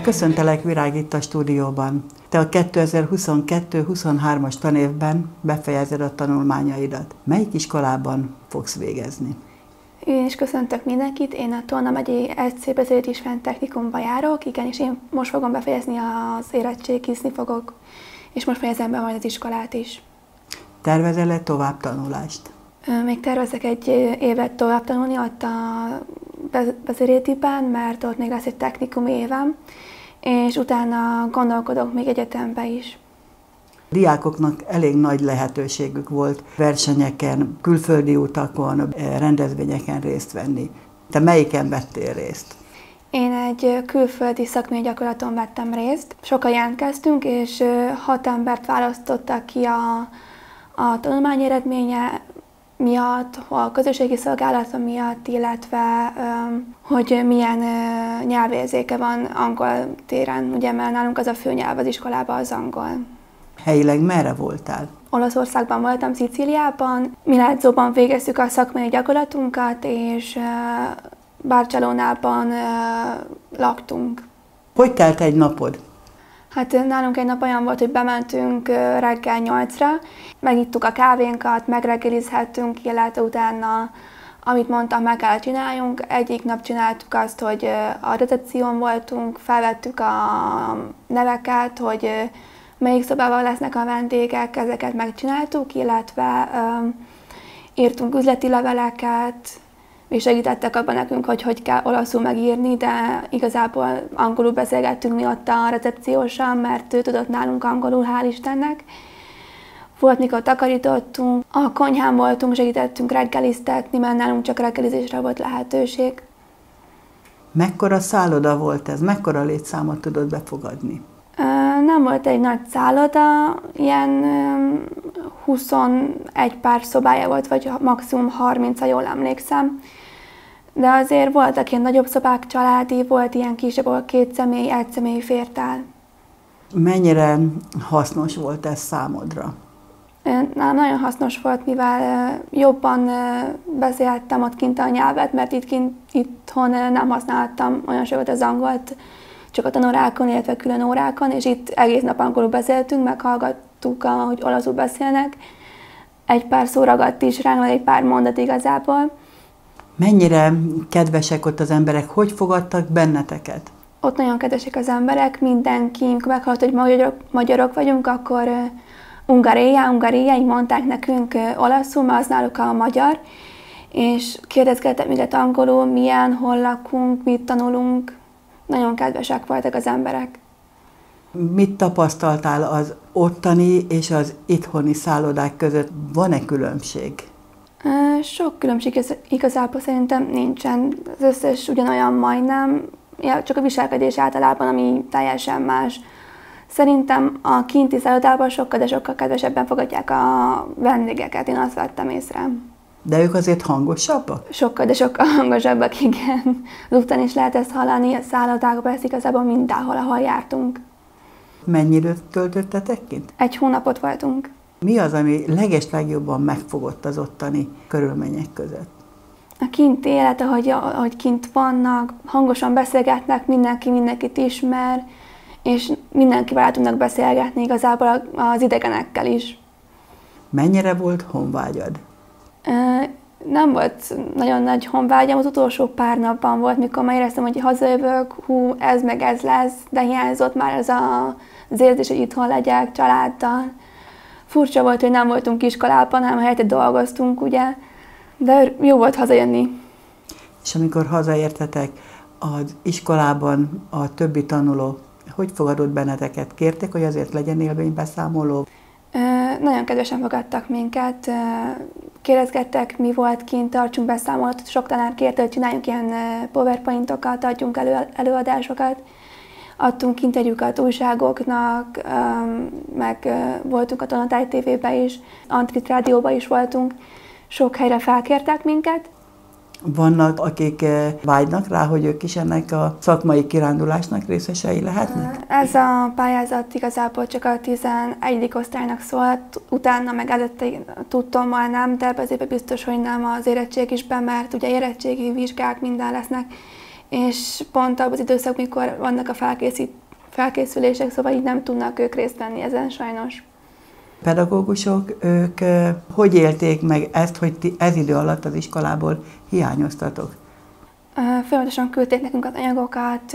Köszöntelek, Virág, itt a stúdióban. Te a 2022-23-as tanévben befejezed a tanulmányaidat. Melyik iskolában fogsz végezni? Én is köszöntök mindenkit, én a Tolna megyei SC Beszéd István Technikumba járok, és én most fogom befejezni az érettségizni fogok, és most fejezem be majd az iskolát is. Tervezel-e tovább tanulást? Még tervezek egy évet tovább tanulni ott a Bezerétiben, mert ott még lesz egy technikum évem, és utána gondolkodok még egyetembe is. Diákoknak elég nagy lehetőségük volt versenyeken, külföldi utakon, rendezvényeken részt venni. Te melyiken vettél részt? Én egy külföldi szakmai gyakorlaton vettem részt. Sokan jelentkeztünk, és 6 embert választottak ki a tanulmányeredménye miatt, a közösségi szolgálata miatt, illetve hogy milyen nyelvérzéke van angol téren, ugye, mert nálunk az a főnyelv az iskolában az angol. Helyileg merre voltál? Olaszországban voltam, Szicíliában. Milánóban végeztük a szakmai gyakorlatunkat, és Barcelonában laktunk. Hogy telt egy napod? Hát nálunk egy nap olyan volt, hogy bementünk reggel 8-ra, megittuk a kávénkat, megreggelizhettünk, illetve utána, amit mondtam, meg kell csináljunk. Egyik nap csináltuk azt, hogy a recepción voltunk, felvettük a neveket, hogy melyik szobában lesznek a vendégek, ezeket megcsináltuk, illetve írtunk üzleti leveleket, és segítettek abban nekünk, hogy kell olaszul megírni, de igazából angolul beszélgettünk mi ott a recepciósan, mert ő tudott nálunk angolul, hál' Istennek. Volt, mikor takarítottunk, a konyhán voltunk, segítettünk reggeliztetni, mert nálunk csak reggelizésre volt lehetőség. Mekkora szálloda volt ez? Mekkora létszámot tudod befogadni? Nem volt egy nagy szálloda, ilyen 21 pár szobája volt, vagy maximum 30, ha jól emlékszem. De azért voltak ilyen nagyobb szobák, családi, volt ilyen kisebb, ahol 2 személy, 1 személy fért el. Mennyire hasznos volt ez számodra? Nagyon hasznos volt, mivel jobban beszélhettem ott kint a nyelvet, mert itthon nem használtam olyan sokat az angolt, csak a tanórákon, illetve külön órákon, és itt egész nap angolul beszéltünk, meghallgattuk, hogy olaszul beszélnek. Egy pár szó ragadt is ránk, vagy egy pár mondat igazából. Mennyire kedvesek ott az emberek? Hogy fogadtak benneteket? Ott nagyon kedvesek az emberek, mindenki, amikor meghallott, hogy magyarok vagyunk, akkor Ungaréja, így mondták nekünk olaszul, mert az náluk a magyar, és kérdezgettek minket angolul, milyen, hol lakunk, mit tanulunk. Nagyon kedvesek voltak az emberek. Mit tapasztaltál az ottani és az itthoni szállodák között? Van-e különbség? Sok különbség igazából szerintem nincsen. Az összes ugyanolyan majdnem, csak a viselkedés általában, ami teljesen más. Szerintem a kinti szállodában sokkal, de sokkal kedvesebben fogadják a vendégeket, én azt vettem észre. De ők azért hangosabbak? Sokkal, de sokkal hangosabbak, igen. Azután is lehet ezt hallani, a szállodákban, ez igazából mindenhol, ahol jártunk. Mennyire töltöttetek kint? 1 hónapot voltunk. Mi az, ami legjobban megfogott az ottani körülmények között? A kinti élet, ahogy kint vannak, hangosan beszélgetnek, mindenkit ismer, és mindenkivel el tudnak beszélgetni igazából az idegenekkel is. Mennyire volt honvágyad? Nem volt nagyon nagy honvágyam, az utolsó pár napban volt, mikor már éreztem, hogy hazajövök, ez meg ez lesz, de hiányzott már az érzés, hogy itthon legyek családdal. Furcsa volt, hogy nem voltunk iskolában, hanem helyette dolgoztunk, ugye, de jó volt hazajönni. És amikor hazaértetek, az iskolában a többi tanuló hogy fogadott benneteket? Kértek, hogy azért legyen élménybeszámoló? Nagyon kedvesen fogadtak minket, kérdezgettek, mi volt kint, tartsunk beszámolót. Sok tanár kérte, hogy csináljunk ilyen powerpointokat, adjunk előadásokat. Adtunk interjúkat újságoknak, meg voltunk a Tolna TV-ben is, Antrit Rádióban is voltunk. Sok helyre felkértek minket. Vannak, akik vágynak rá, hogy ők is ennek a szakmai kirándulásnak részesei lehetnek? Ez a pályázat igazából csak a 11. osztálynak szólt, utána meg előtte tudtommal nem, de azért biztos, hogy nem az érettségisben, mert ugye érettségi vizsgák minden lesznek, és pont abban az időszak, mikor vannak a felkészülések, szóval így nem tudnak ők részt venni ezen sajnos. Pedagógusok, ők hogy élték meg ezt, hogy ti ez idő alatt az iskolából hiányoztatok? Folyamatosan küldték nekünk az anyagokat,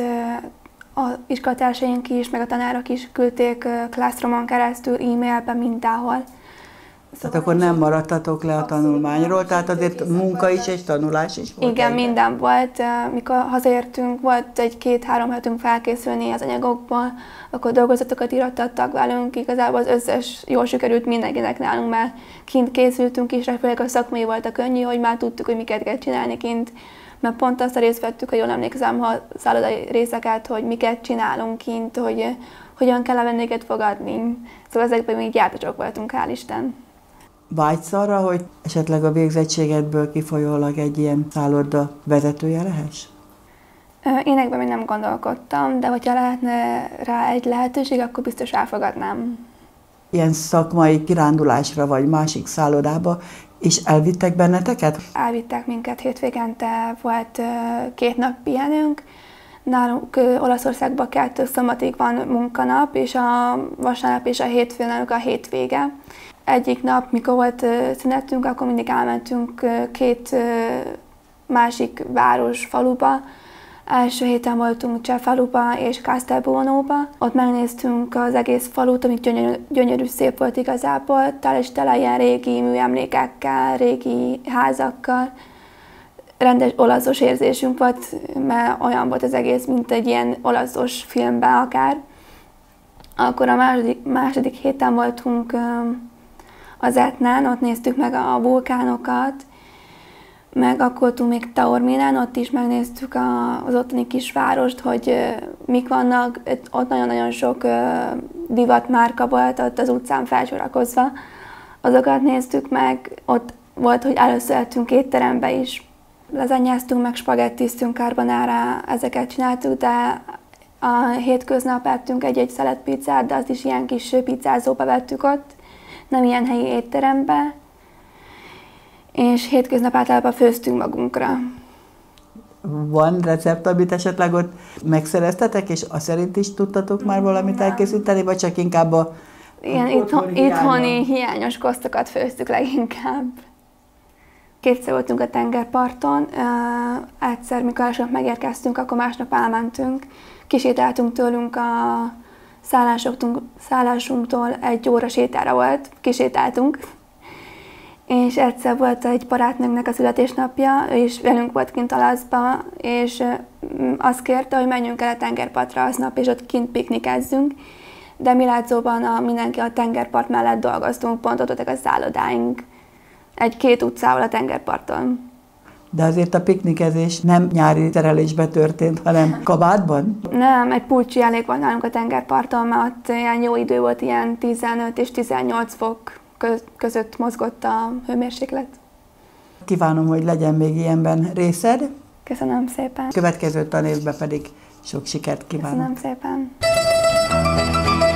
az iskolatársaink is, meg a tanárok is küldték Classroom-on keresztül, e-mailben, mindenhol. Tehát akkor nem maradtatok le a tanulmányról, tehát azért munka is és tanulás is volt? Igen, minden volt. Mikor hazaértünk, volt egy 2-3 hetünk felkészülni az anyagokból, akkor dolgozatokat írattattak velünk, igazából az összes jól sikerült mindenkinek nálunk, mert kint készültünk is, főleg a szakmai volt a könnyű, hogy már tudtuk, hogy miket kell csinálni kint, mert pont azt a részt vettük, ha jól emlékszem, a szállodai részeket, hogy miket csinálunk kint, hogy hogyan kell a vendéget fogadni. Szóval ezekben mi így jártasok voltunk, hál' Isten. Vágysz arra, hogy esetleg a végzettségedből kifolyólag egy ilyen szálloda vezetője lehess? Énekben még nem gondolkodtam, de hogyha lehetne rá egy lehetőség, akkor biztos elfogadnám. Ilyen szakmai kirándulásra vagy másik szállodába is elvittek benneteket? Elvittek minket hétvégente, volt 2 nap pihenünk. Nálunk Olaszországban 2 szombatig van munkanap, és a vasárnap és a hétfő náluk a hétvége. Egyik nap, mikor volt szünetünk, akkor mindig elmentünk 2 másik város, faluba. Első héten voltunk Cefaluba és Castelbuonóba. Ott megnéztünk az egész falut, ami gyönyörű szép volt igazából. Tele ilyen régi műemlékekkel, régi házakkal. Rendes olaszos érzésünk volt, mert olyan volt az egész, mint egy ilyen olaszos filmben akár. Akkor a második héten voltunk az Etnán, ott néztük meg a vulkánokat, meg akkor voltunk még Taorminán, ott is megnéztük az ottani kisvárost, hogy mik vannak, ott nagyon-nagyon sok divatmárka volt ott az utcán felsorakozva. Azokat néztük meg, ott volt, hogy először ettünk étterembe is. Lazanyáztunk, meg spagettiztünk, carbonara, ezeket csináltuk, de a hétköznap ettünk egy szelet pizzát, de azt is ilyen kis pizzázóba vettük ott, nem ilyen helyi étterembe. És hétköznap általában főztünk magunkra. Van recept, amit esetleg ott megszereztetek, és azt szerint is tudtatok már valamit elkészíteni, vagy csak inkább a ilyen itthoni hiányos kosztokat főztük leginkább. 2-szer voltunk a tengerparton, egyszer, mikor másnap megérkeztünk, akkor másnap elmentünk, kisétáltunk tőlünk a szállásunktól 1 óra sétára volt, kisétáltunk. És egyszer volt egy barátnőnknek a születésnapja, ő is velünk volt kint Alaszba, és azt kérte, hogy menjünk el a tengerpartra aznap, és ott kint piknikezzünk. De mi látszóban mindenki a tengerpart mellett dolgoztunk, pont ott voltak a szállodáink, 1-2 utcával a tengerparton. De azért a piknikezés nem nyári terelésbe történt, hanem kabátban? Nem, egy pulcsi elég volt nálunk a tengerparton, mert ott ilyen jó idő volt, ilyen 15 és 18 fok között mozgott a hőmérséklet. Kívánom, hogy legyen még ilyenben részed. Köszönöm szépen. Következő tanévben pedig sok sikert kívánok. Köszönöm szépen.